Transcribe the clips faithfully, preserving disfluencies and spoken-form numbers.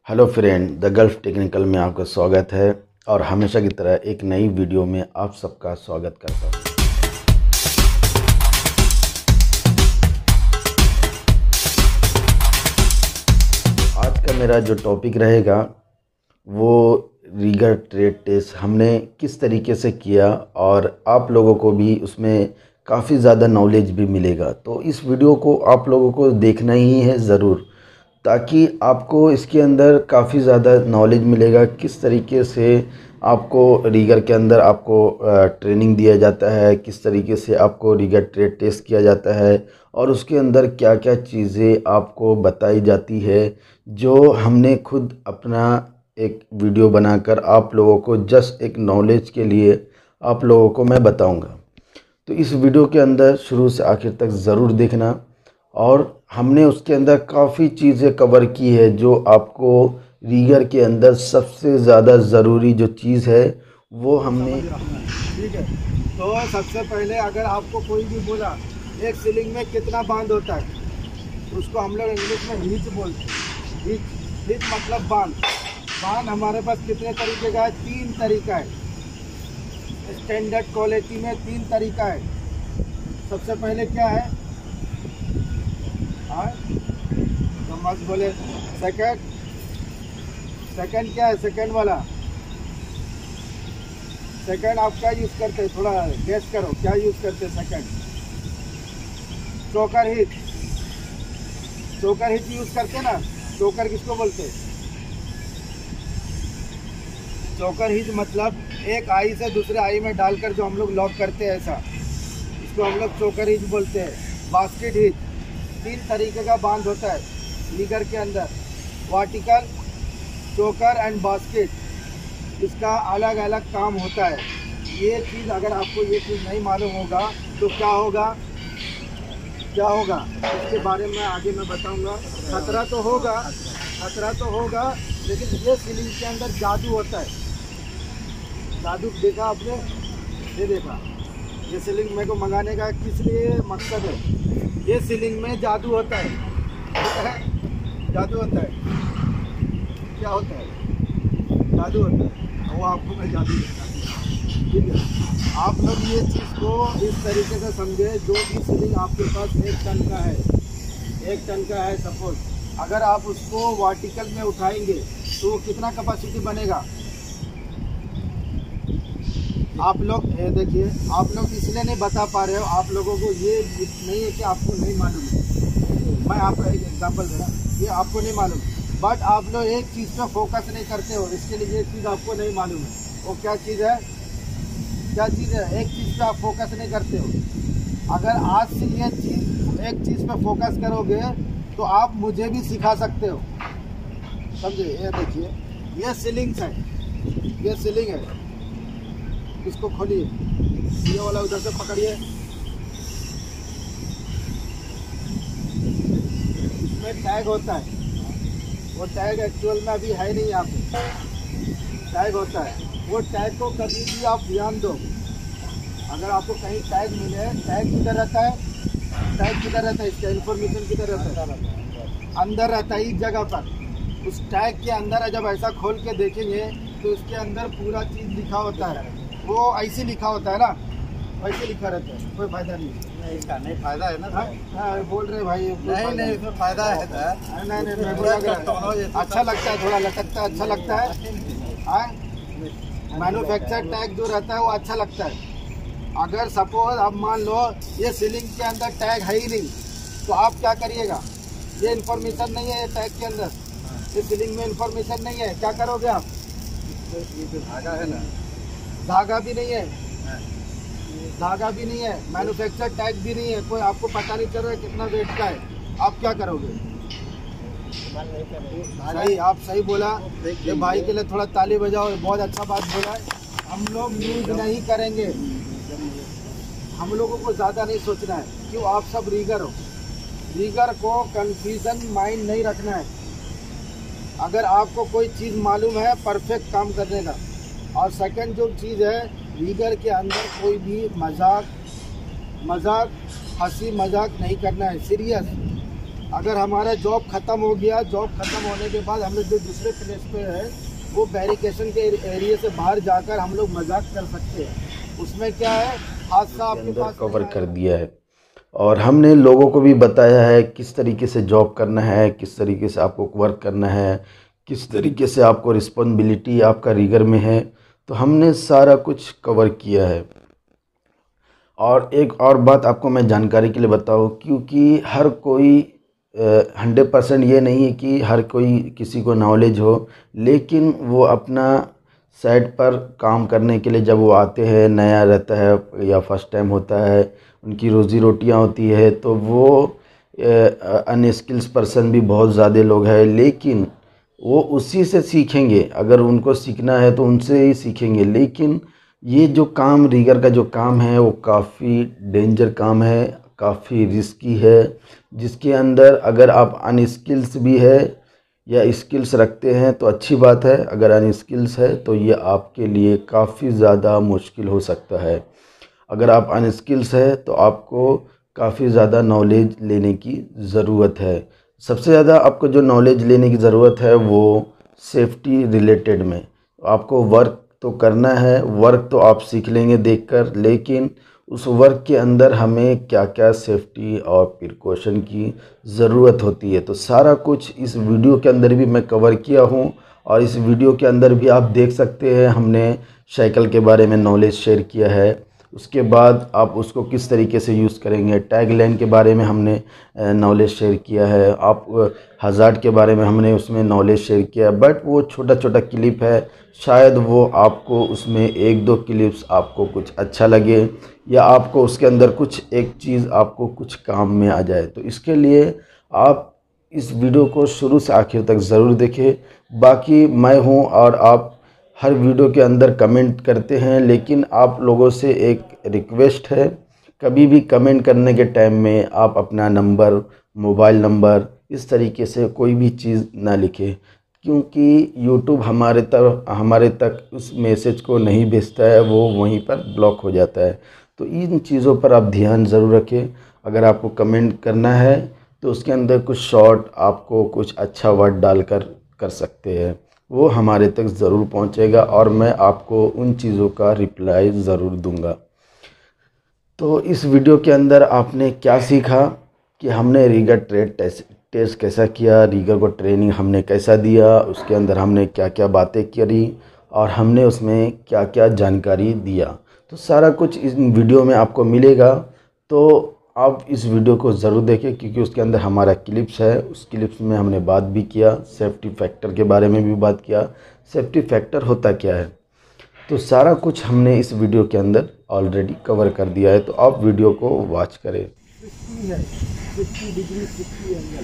Hello friend, the Gulf technical में आपका स्वागत है और हमेशा की तरह एक नई वीडियो में आप सबका स्वागत करता हूँ। आज का मेरा जो टॉपिक रहेगा वो रीगर ट्रेड टेस्ट हमने किस तरीके से किया और आप लोगों को भी उसमें काफ़ी ज़्यादा नॉलेज भी मिलेगा। तो इस वीडियो को आप लोगों को देखना ही है ज़रूर, ताकि आपको इसके अंदर काफ़ी ज़्यादा नॉलेज मिलेगा किस तरीके से आपको रीगर के अंदर आपको ट्रेनिंग दिया जाता है, किस तरीके से आपको रीगर ट्रेड टेस्ट किया जाता है और उसके अंदर क्या क्या चीज़ें आपको बताई जाती है, जो हमने खुद अपना एक वीडियो बनाकर आप लोगों को जस्ट एक नॉलेज के लिए आप लोगों को मैं बताऊंगा। तो इस वीडियो के अंदर शुरू से आखिर तक ज़रूर देखना और हमने उसके अंदर काफ़ी चीज़ें कवर की है जो आपको रीगर के अंदर सबसे ज़्यादा ज़रूरी जो चीज़ है वो हमने। ठीक है, तो सबसे पहले अगर आपको कोई भी बोला एक सीलिंग में कितना बांध होता है, उसको हम लोग इंग्लिश में हीच बोलते हैं। हीच हीच मतलब बांध। बांध हमारे पास कितने तरीके का है? तीन तरीका है। स्टैंडर्ड क्वालिटी में तीन तरीका है। सबसे पहले क्या है? हाँ तो मत बोले। सेकंड सेकंड क्या है? सेकंड वाला सेकंड आप क्या यूज़ करते हैं? थोड़ा गेस करो, क्या यूज़ करते हैं सेकंड? चोकर हिट। चोकर हिट यूज़ करते ना। चोकर किसको बोलते हैं? चोकर हिट मतलब एक आई से दूसरे आई में डालकर जो हम लोग लॉक करते हैं, ऐसा, इसको हम लोग चोकर हिट बोलते हैं। बास्केट हिट, तीन तरीके का बांध होता है रीगर के अंदर, वर्टिकल, चोकर एंड बास्केट। इसका अलग अलग काम होता है। ये चीज़ अगर आपको ये चीज़ नहीं मालूम होगा तो क्या होगा क्या होगा इसके बारे में आगे मैं बताऊंगा। खतरा तो होगा खतरा तो होगा लेकिन ये सीलिंग के अंदर जादू होता है। जादू देखा आपने? ये देखा, ये सीलिंग मेरे को मंगाने का किस लिए मकसद है? ये सीलिंग में जादू होता है। जादू होता है। क्या होता है? जादू होता है। वो आपको मैं जादू बताता हूं। ठीक है, आप लोग ये चीज़ को इस तरीके से समझे। जो भी सीलिंग आपके पास एक टन का है एक टन का है सपोज, अगर आप उसको वर्टिकल में उठाएंगे तो कितना कैपेसिटी बनेगा? आप लोग ये देखिए, आप लोग इसलिए नहीं बता पा रहे हो, आप लोगों को ये नहीं है कि आपको नहीं मालूम है। मैं आपको एक एग्जांपल दे रहा हूँ, ये आपको नहीं मालूम, बट आप लोग एक चीज़ पे फोकस नहीं करते हो। इसके लिए ये चीज़ आपको नहीं मालूम है। वो क्या चीज़ है? क्या चीज़ है? एक चीज़ पे आप फोकस नहीं करते हो। अगर आज से ये चीज़ एक चीज़ पे फोकस करोगे तो आप मुझे भी सिखा सकते हो, समझे? ये देखिए, ये सीलिंग है, ये सीलिंग है। इसको खोलिए, ये वाला उधर से पकड़िए। इसमें टैग होता है। वो टैग एक्चुअल में अभी है नहीं यहाँ पे। टैग होता है, वो टैग को कभी भी आप ध्यान दो। अगर आपको कहीं टैग मिले, टैग किधर रहता है? टैग किधर रहता है? इसका इन्फॉर्मेशन किधर रहता है? अंदर रहता है, एक जगह पर। उस टैग के अंदर जब ऐसा खोल के देखेंगे तो उसके अंदर पूरा चीज़ लिखा होता है। वो ऐसे लिखा होता है ना, वैसे लिखा रहता है। कोई फायदा नहीं है इसका। नहीं फायदा है ना? हाँ, बोल रहे भाई। नहीं नहीं, इसमें फायदा है। नहीं नहीं, मैं बोला अच्छा लगता है, थोड़ा लटकता है, अच्छा लगता है। हाँ, मैन्युफैक्चर टैग जो रहता है वो अच्छा लगता है। अगर सपोज आप मान लो ये सीलिंग के अंदर टैग है ही नहीं, तो आप क्या करिएगा? ये इन्फॉर्मेशन नहीं है, ये टैग के अंदर, ये सीलिंग में इन्फॉर्मेशन नहीं है, क्या करोगे आप? ये जो धागा है ना, धागा भी नहीं है, धागा भी नहीं है, मैन्युफैक्चर टैग भी नहीं है, कोई आपको पता नहीं चल रहा है कितना वेट का है, आप क्या करोगे? सही, आप सही बोला। ये भाई के लिए थोड़ा ताली बजाओ, बहुत अच्छा बात बोला है। हम लोग यूज नहीं करेंगे, हम लोगों को ज़्यादा नहीं सोचना है। क्यों? आप सब रीगर हो। रीगर को कंफ्यूजन माइंड नहीं रखना है। अगर आपको कोई चीज़ मालूम है परफेक्ट काम करने का। और सेकंड जो चीज़ है, रीगर के अंदर कोई भी मजाक मजाक हंसी मजाक नहीं करना है। सीरियस अगर हमारा जॉब ख़त्म हो गया, जॉब ख़त्म होने के बाद हम लोग जो दूसरे प्लेस पे है वो बैरिकेशन के एरिया से बाहर जाकर हम लोग मजाक कर सकते हैं। उसमें क्या है, हादसा आपके पास कवर कर दिया है और हमने लोगों को भी बताया है किस तरीके से जॉब करना है, किस तरीके से आपको वर्क करना है, किस तरीके से आपको रिस्पॉन्सिबिलिटी आपका रीगर में है। तो हमने सारा कुछ कवर किया है। और एक और बात आपको मैं जानकारी के लिए बताऊं, क्योंकि हर कोई हंड्रेड परसेंट ये नहीं है कि हर कोई किसी को नॉलेज हो, लेकिन वो अपना साइट पर काम करने के लिए जब वो आते हैं, नया रहता है या फर्स्ट टाइम होता है, उनकी रोज़ी रोटियां होती है, तो वो अनस्किल्स पर्सन भी बहुत ज़्यादा लोग हैं, लेकिन वो उसी से सीखेंगे। अगर उनको सीखना है तो उनसे ही सीखेंगे। लेकिन ये जो काम रीगर का जो काम है वो काफ़ी डेंजर काम है, काफ़ी रिस्की है, जिसके अंदर अगर आप अनस्किल्स भी है या स्किल्स रखते हैं तो अच्छी बात है, अगर अनस्किल्स है तो ये आपके लिए काफ़ी ज़्यादा मुश्किल हो सकता है। अगर आप अनस्किल्स है तो आपको काफ़ी ज़्यादा नॉलेज लेने की ज़रूरत है। सबसे ज़्यादा आपको जो नॉलेज लेने की ज़रूरत है वो सेफ्टी रिलेटेड में। आपको वर्क तो करना है, वर्क तो आप सीख लेंगे देखकर, लेकिन उस वर्क के अंदर हमें क्या क्या सेफ्टी और प्रिकॉशन की ज़रूरत होती है, तो सारा कुछ इस वीडियो के अंदर भी मैं कवर किया हूँ। और इस वीडियो के अंदर भी आप देख सकते हैं हमने साइकिल के बारे में नॉलेज शेयर किया है। उसके बाद आप उसको किस तरीके से यूज़ करेंगे, टैग लाइन के बारे में हमने नॉलेज शेयर किया है, आप हज़ार्ड के बारे में हमने उसमें नॉलेज शेयर किया। बट वो छोटा छोटा क्लिप है, शायद वो आपको उसमें एक दो क्लिप्स आपको कुछ अच्छा लगे या आपको उसके अंदर कुछ एक चीज़ आपको कुछ काम में आ जाए। तो इसके लिए आप इस वीडियो को शुरू से आखिर तक ज़रूर देखें। बाकी मैं हूँ और आप हर वीडियो के अंदर कमेंट करते हैं, लेकिन आप लोगों से एक रिक्वेस्ट है, कभी भी कमेंट करने के टाइम में आप अपना नंबर, मोबाइल नंबर इस तरीके से कोई भी चीज़ ना लिखें, क्योंकि यूट्यूब हमारे तक हमारे तक उस मैसेज को नहीं भेजता है, वो वहीं पर ब्लॉक हो जाता है। तो इन चीज़ों पर आप ध्यान ज़रूर रखें। अगर आपको कमेंट करना है तो उसके अंदर कुछ शॉर्ट आपको कुछ अच्छा वर्ड डालकर कर सकते हैं, वो हमारे तक ज़रूर पहुंचेगा और मैं आपको उन चीज़ों का रिप्लाई ज़रूर दूंगा। तो इस वीडियो के अंदर आपने क्या सीखा कि हमने रीगर ट्रेड टेस्ट टेस्ट कैसा किया, रीगर को ट्रेनिंग हमने कैसा दिया, उसके अंदर हमने क्या क्या बातें करी और हमने उसमें क्या क्या जानकारी दिया, तो सारा कुछ इस वीडियो में आपको मिलेगा। तो आप इस वीडियो को ज़रूर देखें, क्योंकि उसके अंदर हमारा क्लिप्स है। उस क्लिप्स में हमने बात भी किया, सेफ्टी फैक्टर के बारे में भी बात किया, सेफ्टी फैक्टर होता क्या है, तो सारा कुछ हमने इस वीडियो के अंदर ऑलरेडी कवर कर दिया है। तो आप वीडियो को वॉच करें। Sixty degree sixty angle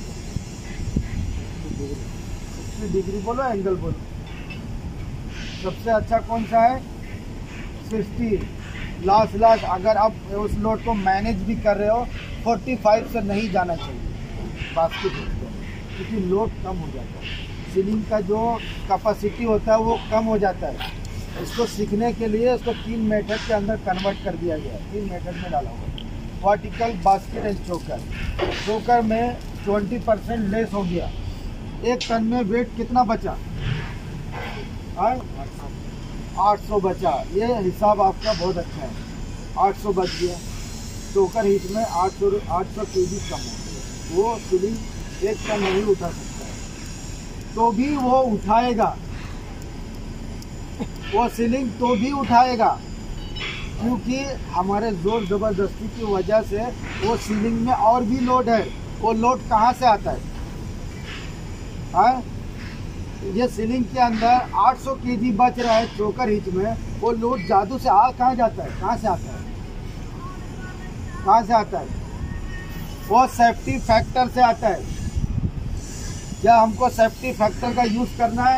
sixty degree बोलो, एंगल बोलो, सबसे अच्छा कौन सा है? सिक्सटी। लास्ट लास्ट अगर आप उस लोड को मैनेज भी कर रहे हो, पैंतालीस से नहीं जाना चाहिए बास्केट, क्योंकि लोड कम हो जाता है। सीलिंग का जो कैपेसिटी होता है वो कम हो जाता है। इसको सीखने के लिए इसको तीन मेथड के अंदर कन्वर्ट कर दिया गया है, तीन मेथड में डाला हुआ है। वर्टिकल, बास्केट एंड चोकर। चोकर में ट्वेंटी परसेंट लेस हो गया। एक टन में वेट कितना बचा? आठ सौ बचा। ये हिसाब आपका बहुत अच्छा है, आठ सौ बच गया। चोकर हिट में आठ सौ आठ सौ के जी कम है। वो सीलिंग एक टन नहीं उठा सकता है, तो भी वो उठाएगा, वो सीलिंग तो भी उठाएगा, क्योंकि हमारे जोर ज़बरदस्ती की वजह से वो सीलिंग में और भी लोड है। वो लोड कहाँ से आता है? हाँ, ये सीलिंग के अंदर आठ सौ केजी बच रहा है चोकर हिच में, वो लोड जादू से आ कहाँ जाता है? कहाँ से आता है? कहाँ से आता है? वो सेफ्टी फैक्टर से आता है। क्या हमको सेफ्टी फैक्टर का यूज़ करना है?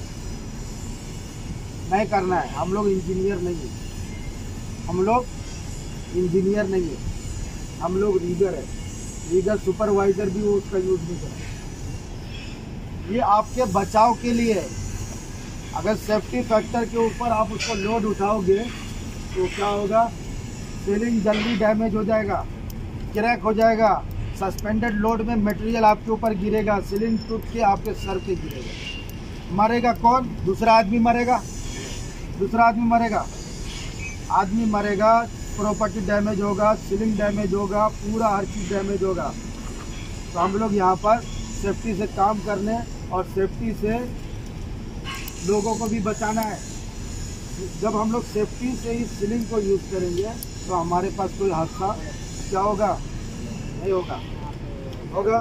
नहीं करना है। हम लोग इंजीनियर नहीं है, हम लोग इंजीनियर नहीं है, हम लोग रीगर है। रीगर सुपरवाइजर भी वो उसका यूज़ नहीं करता। ये आपके बचाव के लिए है। अगर सेफ्टी फैक्टर के ऊपर आप उसको लोड उठाओगे तो क्या होगा? सीलिंग जल्दी डैमेज हो जाएगा, क्रैक हो जाएगा, सस्पेंडेड लोड में मटेरियल आपके ऊपर गिरेगा, सीलिंग टूट के आपके सर पे गिरेगा। मरेगा कौन? दूसरा आदमी मरेगा, दूसरा आदमी मरेगा, आदमी मरेगा, प्रॉपर्टी डैमेज होगा, सीलिंग डैमेज होगा, पूरा हर चीज़ डैमेज होगा। तो हम लोग यहाँ पर सेफ्टी से काम करने और सेफ्टी से लोगों को भी बचाना है। जब हम लोग सेफ्टी से इस सीलिंग को यूज़ करेंगे तो हमारे पास कोई हादसा क्या होगा? नहीं होगा। होगा?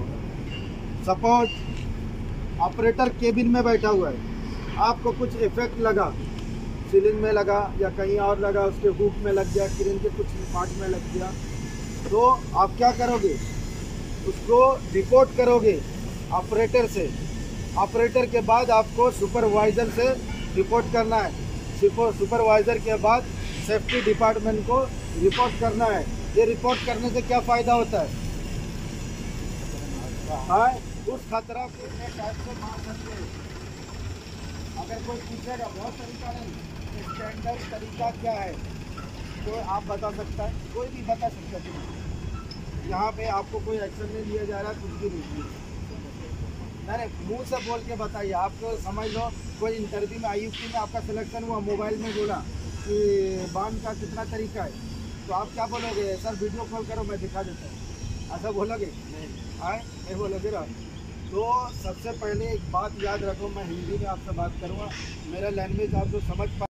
सपोज ऑपरेटर केबिन में बैठा हुआ है, आपको कुछ इफेक्ट लगा, सीलिंग में लगा या कहीं और लगा, उसके हुक में लग गया, क्रेन के कुछ पार्ट में लग गया, तो आप क्या करोगे? उसको रिपोर्ट करोगे ऑपरेटर से। ऑपरेटर के बाद आपको सुपरवाइज़र से रिपोर्ट करना है। सुपरवाइज़र के बाद सेफ्टी डिपार्टमेंट को रिपोर्ट करना है। ये रिपोर्ट करने से क्या फ़ायदा होता है? हाँ, उस खतरा को अपने टाइप से मार सकते हैं। अगर कोई पूछेगा, बहुत तरीका नहीं, स्टैंडर्ड तरीका क्या है तो आप बता सकता है, कोई भी बता सकता है। यहाँ पे आपको कोई एक्शन नहीं लिया जा रहा, कुछ भी नहीं। नहीं, मुंह से बोल के बताइए। आपको समझ लो कोई इंटरव्यू में, आई यू पी में आपका सिलेक्शन हुआ, मोबाइल में बोला कि बांध का कितना तरीका है, तो आप क्या बोलोगे? सर वीडियो कॉल करो, मैं दिखा देता हूँ, ऐसा बोलोगे? नहीं, आए नहीं बोलोगे ना। तो सबसे पहले एक बात याद रखो, मैं हिंदी में आपसे बात करूँगा, मेरा लैंग्वेज आप जो समझ पा